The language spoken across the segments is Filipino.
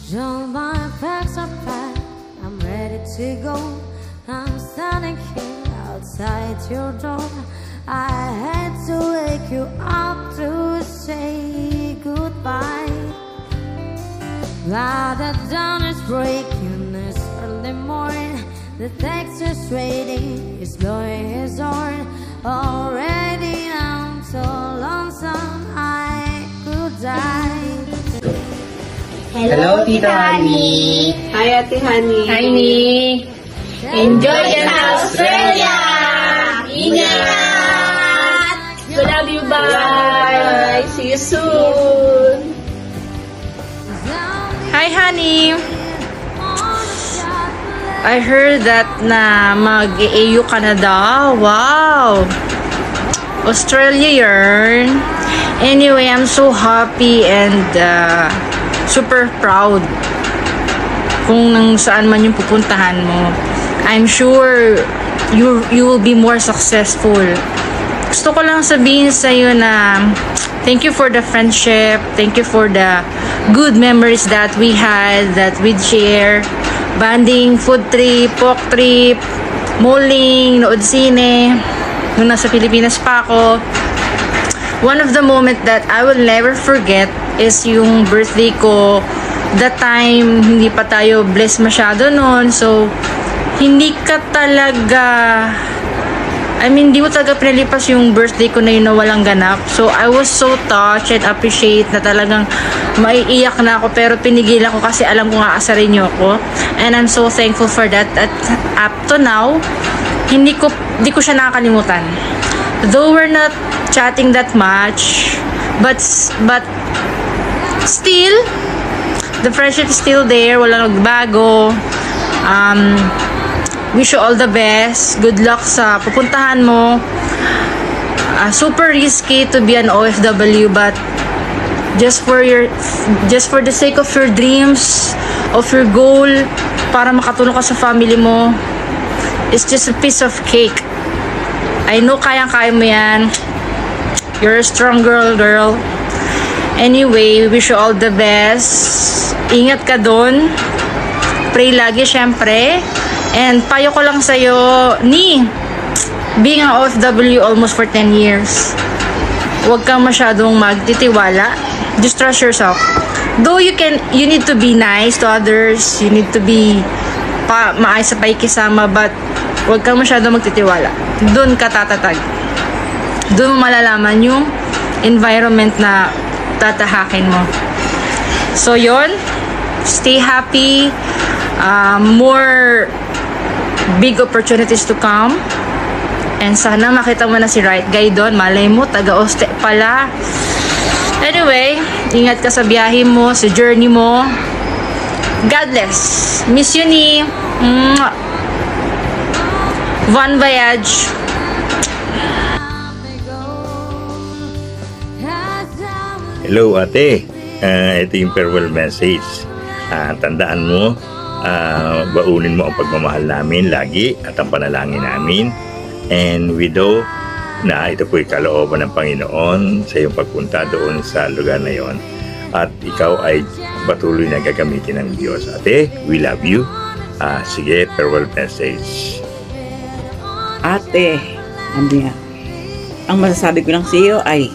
All my bags are packed, I'm ready to go. I'm standing here outside your door. I had to wake you up to say goodbye. While the dawn is breaking this early morning, the Texas waiting is blowing his horn. Already I'm so lonesome I could die. Hello, Tita Honey. Hi, Ate Honey. Hi, Ni. Enjoy your Australia! Ingat! We love you, bye! See you soon. Hi, honey. I heard that na mag-EU ka na daw. Wow! Australia yarn. Anyway, I'm so happy and super proud kung nang saan man yung pupuntahan mo. I'm sure you will be more successful. Gusto ko lang sabihin sa'yo na thank you for the friendship, thank you for the good memories that we had, that we'd share, banding, food trip, walk trip, malling, nood sine, nung nasa Pilipinas pa ako. One of the moment that I will never forget is yung birthday ko. That time, hindi pa tayo blessed masyado noon. So, hindi ka talaga, hindi mo talaga pinalipas yung birthday ko na yun na walang ganap. So, I was so touched and appreciate na talagang maiiyak na ako. Pero pinigilan ko kasi alam ko nga asarin niyo ako. And I'm so thankful for that. At up to now, hindi ko siya nakakalimutan. Though we're not chatting that much, but still, the friendship is still there. Walang nagbago. Wish you all the best. Good luck sa pupuntahan mo. Super risky to be an OFW, but just for the sake of your dreams, of your goal, para makatulong ka sa family mo, it's just a piece of cake. I know kayang-kaya mo yan. You're a strong girl. Anyway, wish you all the best. Ingat ka dun. Pray lagi, syempre. And payo ko lang sa'yo, being an OFW almost for 10 years, huwag kang masyadong magtitiwala. Just trust yourself. Though you need to be nice to others, you need to be maayos sa pakikisama, but huwag kang masyadong magtitiwala. Doon ka tatatag. Doon mo malalaman yung environment na tatahakin mo. So, yun. Stay happy. More big opportunities to come. And sana makita mo na si Right Guy doon. Malay mo, taga-Oste pala. Anyway, ingat ka sa biyahe mo, sa journey mo. God bless. Miss you, Ni. Bon voyage. Hello, ate. Ito yung farewell message. Tandaan mo, baunin mo ang pagmamahal namin lagi at ang panalangin namin. And we know na ito po'y kalooban ng Panginoon sa iyong pagpunta doon sa lugar na yon. At ikaw ay patuloy na gagamitin ng Diyos. Ate, we love you. Sige, farewell message. Ate, ang masasabi ko lang sa iyo ay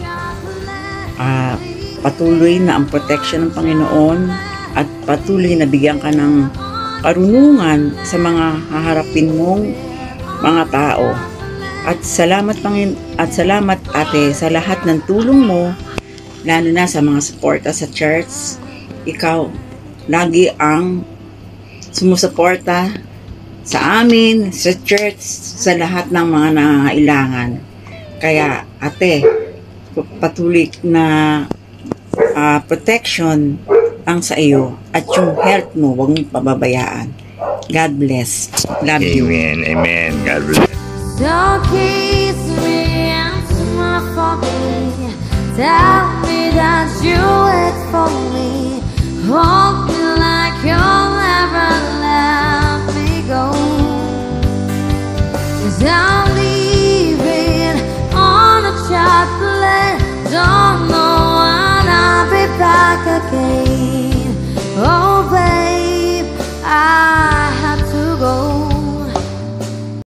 patuloy na ang protection ng Panginoon at patuloy na bigyan ka ng karunungan sa mga haharapin mong mga tao. At salamat ate sa lahat ng tulong mo, lalo na sa mga suporta sa church. Ikaw lagi ang sumusuporta sa amin, sa church, sa lahat ng mga nangangailangan. Kaya ate, patuloy na protection ang sa iyo at yung health mo, huwag mong pababayaan. God bless. Love you. Amen. Amen. God bless. Don't kiss me and smile for me. Tell me that you wait for me. Oh,